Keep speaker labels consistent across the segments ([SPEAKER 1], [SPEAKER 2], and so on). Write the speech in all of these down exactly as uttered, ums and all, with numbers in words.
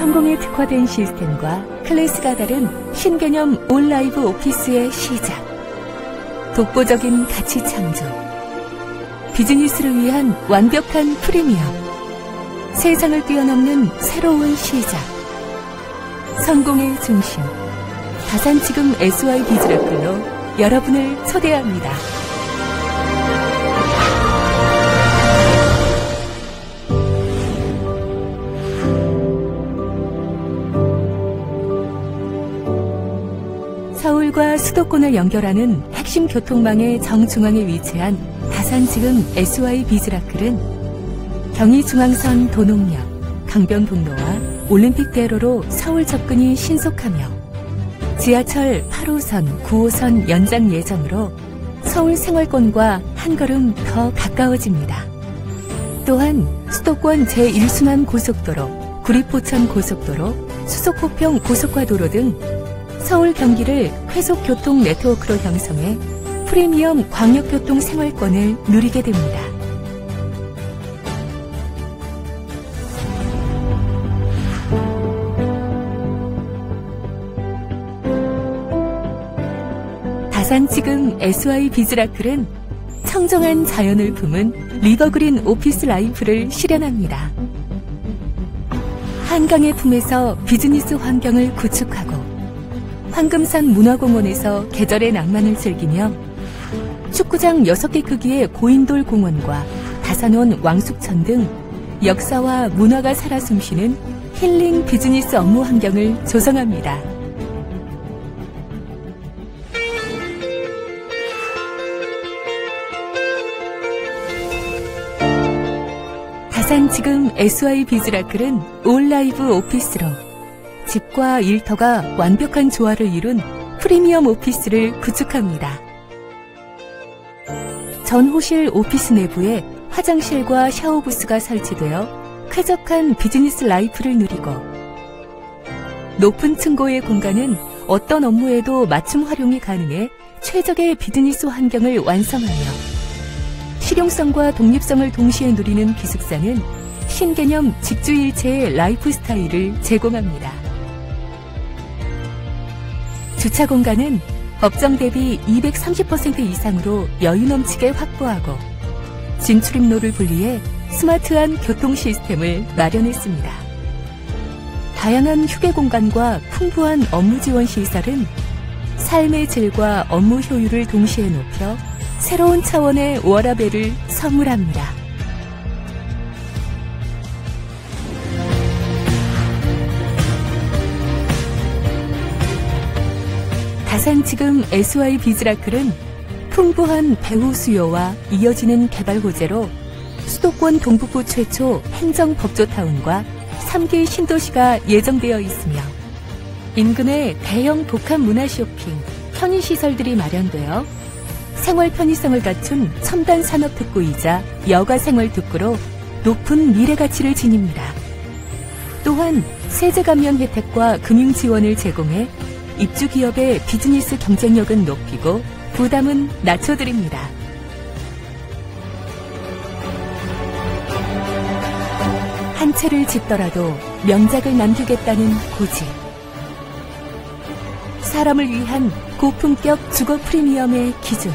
[SPEAKER 1] 성공에 특화된 시스템과 클래스가 다른 신개념 온라이브 오피스의 시작. 독보적인 가치 창조. 비즈니스를 위한 완벽한 프리미엄. 세상을 뛰어넘는 새로운 시작. 성공의 중심. 다산지금 에스와이 비즈라클로 여러분을 초대합니다. 서울과 수도권을 연결하는 핵심 교통망의 정중앙에 위치한 다산지금 에스와이 비즈라클은 경의중앙선 도농역, 강변북로와 올림픽대로로 서울 접근이 신속하며 지하철 팔 호선, 구 호선 연장 예정으로 서울 생활권과 한 걸음 더 가까워집니다. 또한 수도권 제일 순환 고속도로, 구리포천 고속도로, 수소포평 고속화도로 등 서울 경기를 회속교통 네트워크로 형성해 프리미엄 광역교통 생활권을 누리게 됩니다. 다산지금 에스와이 비즈라클은 청정한 자연을 품은 리버그린 오피스 라이프를 실현합니다. 한강의 품에서 비즈니스 환경을 구축하고 황금산 문화공원에서 계절의 낭만을 즐기며 축구장 여섯 개 크기의 고인돌 공원과 다산원 왕숙천 등 역사와 문화가 살아 숨쉬는 힐링 비즈니스 업무 환경을 조성합니다. 다산지금 에스와이 비즈라클은 온라이브 오피스로 집과 일터가 완벽한 조화를 이룬 프리미엄 오피스를 구축합니다. 전호실 오피스 내부에 화장실과 샤워부스가 설치되어 쾌적한 비즈니스 라이프를 누리고 높은 층고의 공간은 어떤 업무에도 맞춤 활용이 가능해 최적의 비즈니스 환경을 완성하며 실용성과 독립성을 동시에 누리는 기숙사는 신개념 직주일체의 라이프 스타일을 제공합니다. 주차 공간은 법정 대비 이백삼십 퍼센트 이상으로 여유 넘치게 확보하고 진출입로를 분리해 스마트한 교통 시스템을 마련했습니다. 다양한 휴게 공간과 풍부한 업무 지원 시설은 삶의 질과 업무 효율을 동시에 높여 새로운 차원의 워라밸을 선물합니다. 다산지금 에스와이 비즈라클은 풍부한 배후 수요와 이어지는 개발 호재로 수도권 동북부 최초 행정법조타운과 삼 기 신도시가 예정되어 있으며 인근에 대형 복합 문화쇼핑, 편의시설들이 마련되어 생활 편의성을 갖춘 첨단 산업 특구이자 여가 생활 특구로 높은 미래 가치를 지닙니다. 또한 세제 감면 혜택과 금융 지원을 제공해 입주 기업의 비즈니스 경쟁력은 높이고 부담은 낮춰드립니다. 한 채를 짓더라도 명작을 남기겠다는 고집. 사람을 위한 고품격 주거 프리미엄의 기준.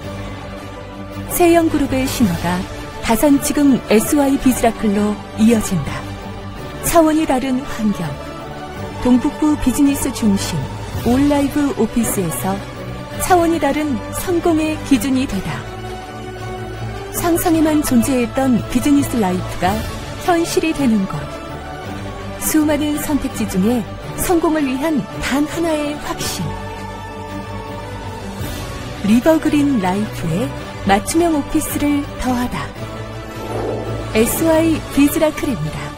[SPEAKER 1] 세영그룹의 신화가 다산지금 에스와이 비즈라클로 이어진다. 차원이 다른 환경. 동북부 비즈니스 중심. 온라이브 오피스에서 차원이 다른 성공의 기준이 되다. 상상에만 존재했던 비즈니스 라이프가 현실이 되는 곳. 수많은 선택지 중에 성공을 위한 단 하나의 확신. 리버그린 라이프에 맞춤형 오피스를 더하다. 에스와이 비즈라클입니다.